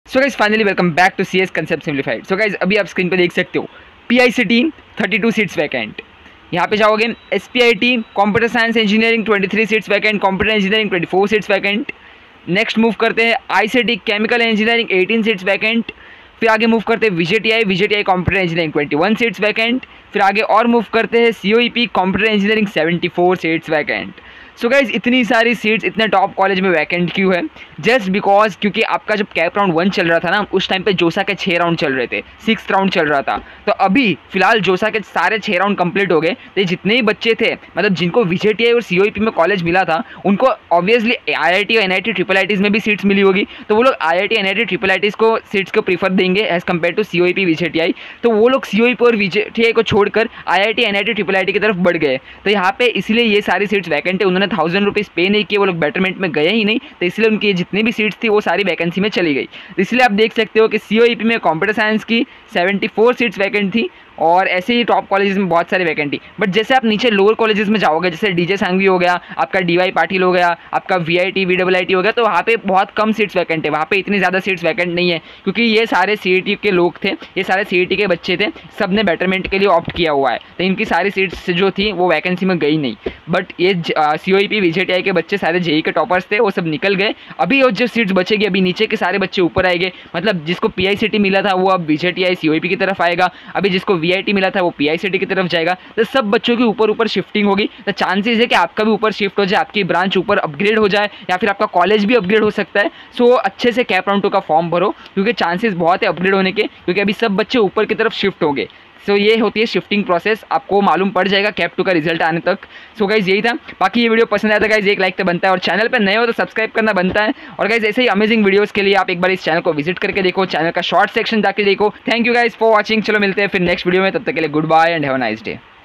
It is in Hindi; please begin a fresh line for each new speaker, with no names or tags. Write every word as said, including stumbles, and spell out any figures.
So guys finally welcome back to C S concept simplified. So guys अभी आप स्क्रीन पे देख सकते हो P I C T thirty two seats vacant. यहाँ पे जाओगे S P I T computer science engineering twenty three seats vacant, computer engineering twenty four seats vacant. Next move करते हैं I C T chemical engineering eighteen seats vacant. फिर आगे मूव करते हैं VJTI VJTI computer engineering twenty one seats vacant. फिर आगे और मूव करते हैं C O E P computer engineering seventy four seats vacant. So guys इतनी सारी सीट्स इतने टॉप कॉलेज में वैकेंट क्यों है? जस्ट बिकॉज क्योंकि आपका जब कैप राउंड वन चल रहा था ना, उस टाइम पे जोसा के छः राउंड चल रहे थे, सिक्स राउंड चल रहा था। तो अभी फिलहाल जोसा के सारे छः राउंड कंप्लीट हो गए। तो जितने ही बच्चे थे, मतलब जिनको विजेटीआई और सी ओ ई पी में कॉलेज मिला था, उनको ऑब्वियसली आई आई टी और N I T triple I Ts में भी सीट्स मिली होगी। तो वो लोग I I T N I T triple I Ts को सीट्स को प्रीफर देंगे as compared to C O E P VJTI. तो वो लोग सी ओ ई पी और विजेटीआई को छोड़कर I I T N I T triple I T की तरफ बढ़ गए। तो यहाँ पे इसलिए ये सारी सीट्स वैकेंट है। उन्होंने थाउजेंड रुपीज़ पे नहीं किए, वो लोग बेटरमेंट में गए ही नहीं, तो इसलिए उनकी जितनी भी सीट्स थी वो सारी वैकेंसी में चली गई। तो इसलिए आप देख सकते हो कि सी ओ ई पी में कंप्यूटर साइंस की सेवेंटी फोर सीट्स वैकेंट थी और ऐसे ही टॉप कॉलेजेस में बहुत सारी वैकेंटी। बट जैसे आप नीचे लोअर कॉलेजेस में जाओगे, जैसे डी जे सांघवी हो गया, आपका डी वाई पाटिल हो गया, आपका V I T V double I T हो गया, तो वहाँ पे बहुत कम सीट्स वैकेंट है। वहाँ पे इतनी ज़्यादा सीट्स वैकेंट नहीं है क्योंकि ये सारे सी ई टी के लोग थे, ये सारे सी ई टी के बच्चे थे, सब ने बेटरमेंट के लिए ऑप्ट किया हुआ है। तो इनकी सारी सीट्स जो थी वो वैकेंसी में गई नहीं। बट ये सी ओ ई पी विजेटीआई के बच्चे सारे जे ई के टॉपर्स थे, वो सब निकल गए। अभी वो जो सीट्स बचेगी, अभी नीचे के सारे बच्चे ऊपर आएंगे। मतलब जिसको पी आई सी टी मिला था वो अब विजेटीआई सी ओ ई पी की तरफ आएगा, अभी जिसको वी आई टी मिला था वो पी आई सी टी की तरफ जाएगा। तो सब बच्चों की ऊपर ऊपर शिफ्टिंग होगी। तो चांसेस है कि आपका भी ऊपर शिफ्ट हो जाए, आपकी ब्रांच ऊपर अपग्रेड हो जाए, या फिर आपका कॉलेज भी अपग्रेड हो सकता है। सो अच्छे से कैप राउंड टू का फॉर्म भरो क्योंकि चांसेस बहुत है अपग्रेड होने के, क्योंकि अभी सब बच्चे ऊपर की तरफ शिफ्ट होंगे। सो so, ये होती है शिफ्टिंग प्रोसेस, आपको मालूम पड़ जाएगा कैप टू का रिजल्ट आने तक। सो so, गाइज यही था। बाकी ये वीडियो पसंद आया था गाइज एक लाइक तो बनता है, और चैनल पे नए हो तो सब्सक्राइब करना बनता है। और गाइज ऐसे ही अमेजिंग वीडियोस के लिए आप एक बार इस चैनल को विजिट करके देखो, चैनल का शॉर्ट सेक्शन जाके देखो। Thank you guys for watching. चलो मिलते हैं फिर नेक्स्ट वीडियो में, तब तक के लिए goodbye and have a nice day.